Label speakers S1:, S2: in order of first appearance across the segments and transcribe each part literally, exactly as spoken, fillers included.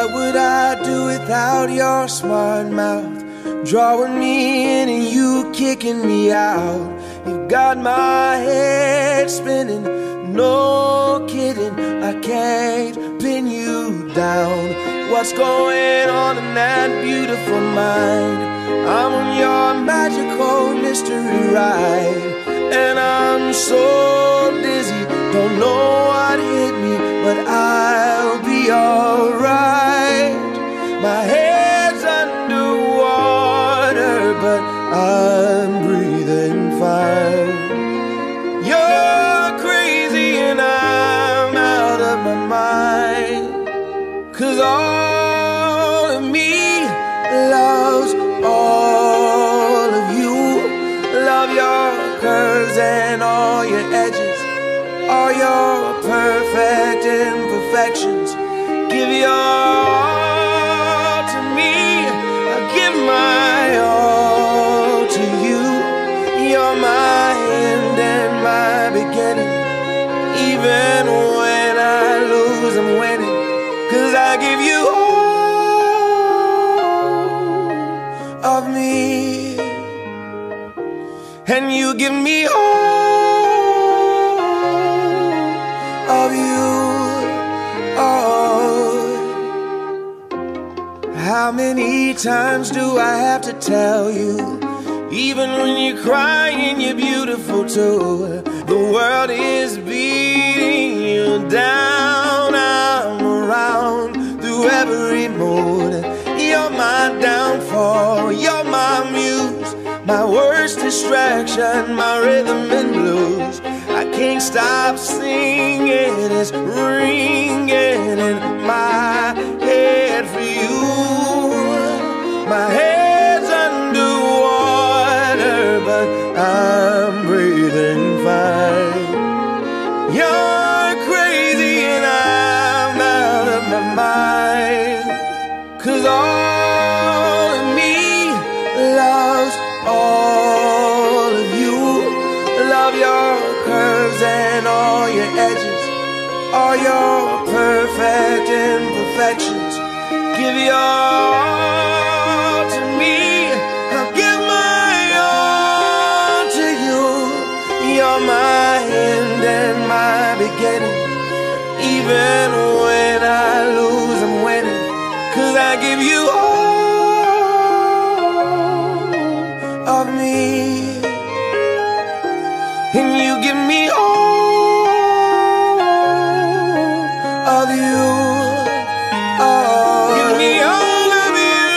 S1: What would I do without your smart mouth? Drawing me in and you kicking me out. You got my head spinning, no kidding, I can't pin you down. What's going on in that beautiful mind? I'm on your magical mystery ride, and I'm so dizzy, don't know what hit me, but I'll be alright. My head's underwater, but I'm breathing fine. You're crazy and I'm out of my mind, 'cause all of me loves all of you. Love your curves and all your edges, all your perfect imperfections. Give your all to me, I give my all to you. You're my end and my beginning. Even when I lose, I'm winning, 'cause I give you all of me, and you give me all of you. Oh, how many times do I have to tell you? Even when you're crying, you're beautiful too. The world is beating you down. I'm around through every mood. You're my downfall, you're my muse, my worst distraction, my rhythm and blues. I can't stop singing, it's ringing in my head for you. My head's underwater, but I'm breathing fine. You're crazy and I'm out of my mind, 'cause all of me loves all of you. Love your curves and all your edges, all your perfect imperfections. Give your all to me, I'll give my all to you. You're my end and my beginning. Even when I lose, I'm winning, 'cause I give you all of me, and you give me all of you. Oh, give me all of you.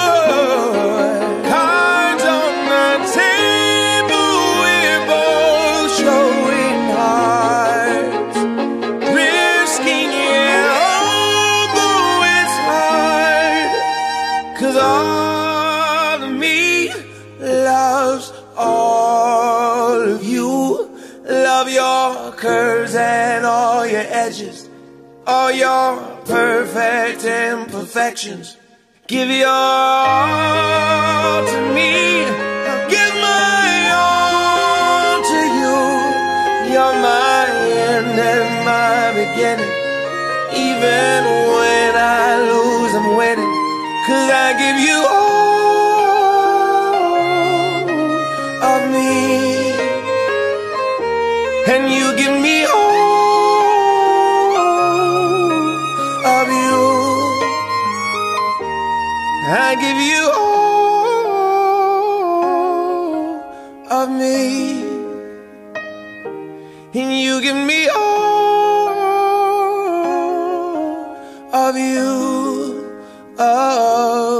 S1: Cards on the table, we're both showing hearts, risking it, although it's hard, 'cause all of me loves all of you. Love your curves and all your edges, all your perfect imperfections. Give your all to me, I'll give my all to you. You're my end and my beginning. Even when I lose, I'm winning, 'cause I give you all of me, and you give me all of you. I give you all of me, and you give me all of you. Oh.